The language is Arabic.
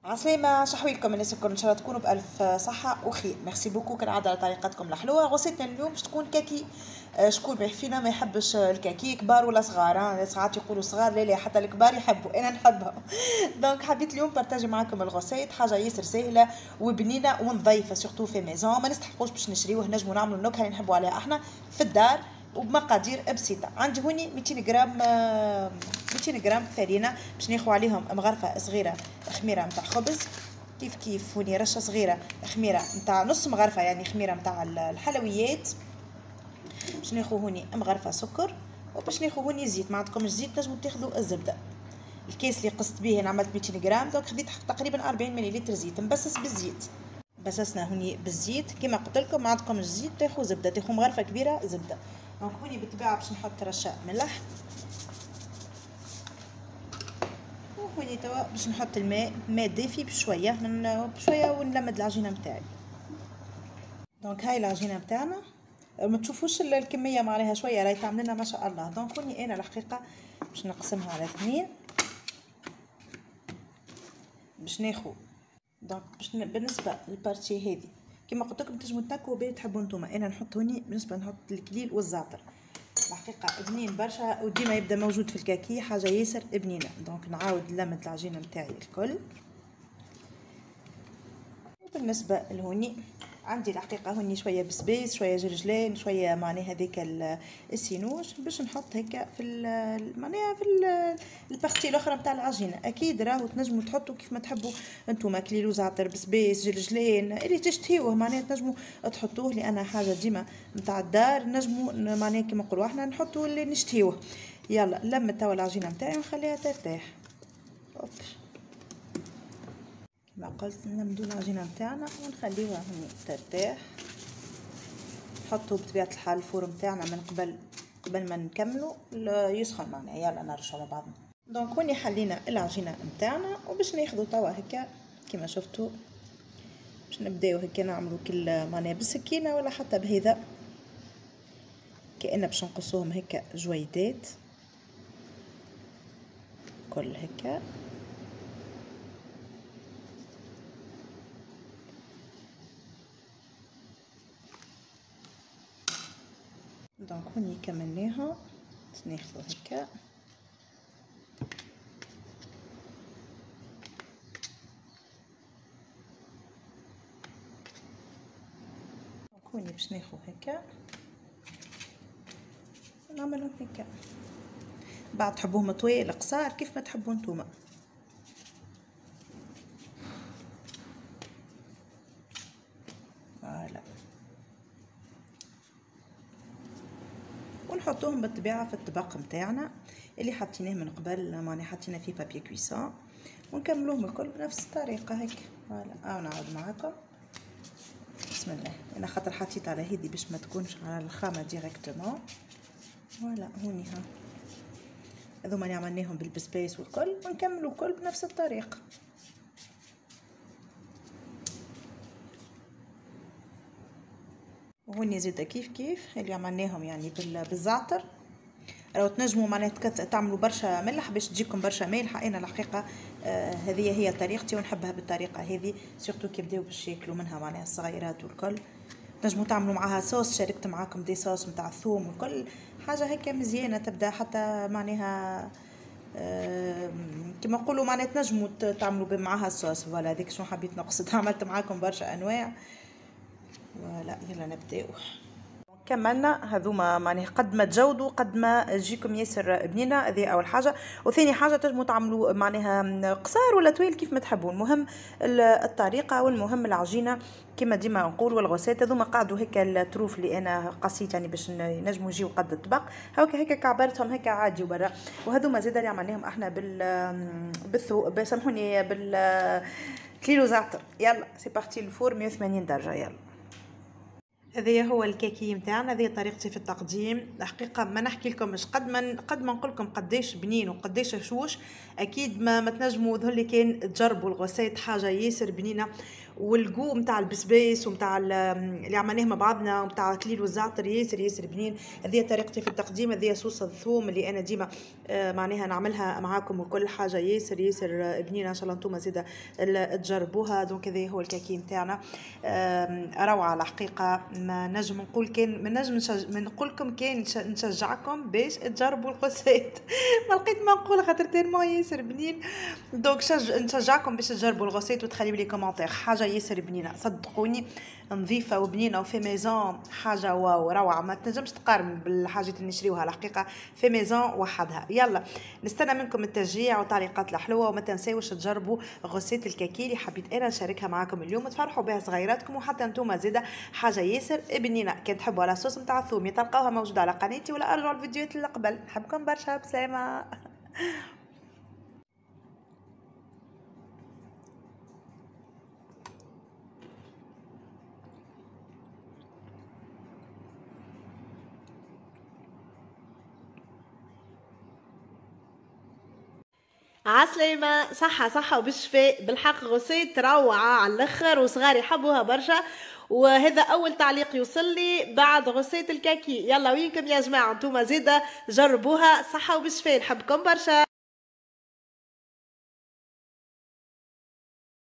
عسلامة، شحويلكم الناس الكل، ان شاء الله تكونوا بألف صحة وخير. ميرسي بوكو كالعادة على طريقتكم الحلوة. غوصتنا اليوم باش تكون كاكي. شكون ما فينا ما يحبش الكاكي، كبار ولا صغار؟ ساعات يقولوا صغار، لا لا حتى الكبار يحبوا، انا نحبها. دونك حبيت اليوم بارتاجي معاكم الغوصيت، حاجة ياسر سهلة وبنينة ونظيفة، سورتو في ميزون، ما نستحقوش باش نشريوه، نجمو نعملوا النكهة اللي نحبوا عليها احنا في الدار وبمقادير بسيطة. عندي هوني 200 غرام 200 غرام فرينة، باش ناخذ عليهم مغرفة صغيرة خميرة متاع خبز، كيف هوني رشه صغيره خميره نتاع نص مغرفه، يعني خميره نتاع الحلويات. باش ناخذ هوني مغرفه سكر، وباش ناخذ هوني زيت. ما عندكمش زيت تنجموا تاخذوا الزبده. الكيس اللي قصت به انا عملت 200 غرام، دونك خديت تقريبا 40 مليلتر زيت مبسس بالزيت. بسسنا هوني بالزيت كما قلت لكم. ما عندكمش زيت تاخذوا زبده، تاخذوا مغرفه كبيره زبده. دونك هوني بالطبيعه باش نحط رشه ملح، وهوني توا باش نحط الماء دافي بشويه ونلمد العجينه نتاعي. دونك هاي العجينه نتاعنا، ما تشوفوش الكميه معناها شويه راهي تعمل لنا ما شاء الله. دونك هوني انا الحقيقه باش نقسمها على اثنين، باش ناخذ. دونك بالنسبه للبارتي هذه كما قلت لكم تنجموا تنكوا بيه تحبوا نتوما. انا نحط هوني بالنسبه نحط الكليل والزعتر، الحقيقه بنين برشا وديما يبدا موجود في الكاكي، حاجه ياسر بنينه. دونك نعاود نلمد العجينه نتاعي الكل. بالنسبه لهوني عندي الحقيقه هوني شويه بسبيس، شويه جرجلان، شويه معناها هذيك السينوش، باش نحط هكا في معناها في البارتي الاخرى نتاع العجينه. اكيد راهو تنجموا تحطوا كيف ما تحبوا انتم، كليلو زعتر بسبيس جرجلان اللي تشتهيوه معناها تنجموا تحطوه، لان حاجه ديما نتاع الدار نجموا معناها كيما نقولوا احنا نحطوا اللي نشتهيوه. يلا لمت توا العجينه نتاعي ونخليها ترتاح. كما قلت نلمدو العجينه نتاعنا ونخليوها هوني ترتاح. نحطو بطبيعه الحال الفور نتاعنا من قبل ما نكملو يسخن معنا. يلا نرجعو مع بعضنا. دونك هوني حلينا العجينه نتاعنا، وباش ناخدو توا هكا كما شفتوا، باش نبداو هكا نعملو كل معناها بالسكينه ولا حتى بهذا، كأن باش نقصوهم هكا جويدات كل هكا. دونك هوني كملناها، ناخذو هكا. هوني باش ناخذ هكا ونعملهم هكا. بعد تحبوهم طويل قصار كيف ما تحبوا نتوما. فوالا، ونحطوهم بالطبيعه في الطبق نتاعنا اللي حطيناه من قبل، معناها حطينا فيه بابي كويسون، ونكملوهم الكل بنفس الطريقه هيك. فوالا نعاود معاكم. بسم الله. انا خاطر حطيت على هذه باش ما تكونش على الخامه ديريكتومون. فوالا هوني ها هذوما اللي عملناهم بالبسباس والكل، ونكملوا الكل بنفس الطريقه. وهوني زيدا كيف اللي عملناهم يعني بالزعتر. راهو تنجموا معناها تعملوا برشا ملح باش تجيكم برشا مالحه. انا الحقيقه هذه هي طريقتي ونحبها بالطريقه هذه، سورتو كي يبداو باش ياكلوا منها معناها الصغيرات والكل. تنجموا تعملوا معاها صوص، شاركت معاكم دي صوص نتاع الثوم والكل، حاجه هكا مزيانه تبدا حتى معناها كما نقولوا معناها تنجموا تعملوا معاها الصوص. فوالا هذيك شنو حبيت نقصد. عملت معاكم برشا انواع. فوالا يلا نبداو. كملنا هذوما معناها قد ما تجودوا قد ما تجيكم ياسر بنينه. هذه اول حاجه. وثاني حاجه تنجموا تعملوا معناها قصار ولا طويل كيف ما تحبوا، المهم الطريقه والمهم العجينه. كما ديما نقول والغوسات هذوما قاعدوا هكا التروف اللي انا قصيت يعني باش نجموا يجيو قد الطبق هكا كعبرتهم هكا عادي وبرا. وهذوما زاده اللي عملناهم احنا بسامحوني كيلو زعتر. يلا سي بارتي الفور 180 درجه. يلا هذا هو الكاكي نتاعنا، هذه طريقتي في التقديم. الحقيقه ما نحكي لكمش قد ما نقول لكم قداش بنين وقداش هشوش، اكيد ما تنجموا ظهر لي كان تجربوا الغوسيت، حاجه ياسر بنينه. والقو نتاع البسباس ونتاع اللي عملناه مع بعضنا ونتاع كليل والزعتر ياسر ياسر بنين. هذه طريقتي في التقديم، هذه صوص الثوم اللي انا ديما معناها نعملها معاكم، وكل حاجه ياسر ياسر بنينه. ان شاء الله انتم زيدا تجربوها. دونك هذا هو الكاكي نتاعنا، روعه الحقيقه. ما نجم نقول كان ما نجم نقول لكم كان نشجعكم باش تجربوا الغوسيت ما لقيت ما نقول خاطر تيرمون ياسر بنين. دونك نشجعكم باش تجربوا الغوسيت وتخليوا لي كومونتير. حاجه ياسر بنينه صدقوني، نظيفه وبنينه وفي ميزون، حاجه واو روعه، ما تنجمش تقارن بالحاجات اللي نشريوها الحقيقه في ميزون وحدها. يلا نستنى منكم التشجيع وتعليقات الحلوه، وما تنساوش تجربوا غوسيت الكاكي اللي حبيت انا نشاركها معاكم اليوم، تفرحوا بها صغيراتكم وحتى انتم زاده. حاجه ياسر بنينه. كان تحبوا على الصوص نتاع الثومي تلقاوها موجوده على قناتي، ولا ارجعوا الفيديوهات اللي قبل. نحبكم برشا، بسلامه. عسلامة، صحة صحة وبالشفاء. بالحق غوسيت روعة على الاخر، وصغاري حبوها برشا. وهذا اول تعليق يوصل لي بعد غوسيت الكاكي. يلا وينكم يا جماعة، انتوما زيدا جربوها، صحة وبالشفاء. نحبكم برشا.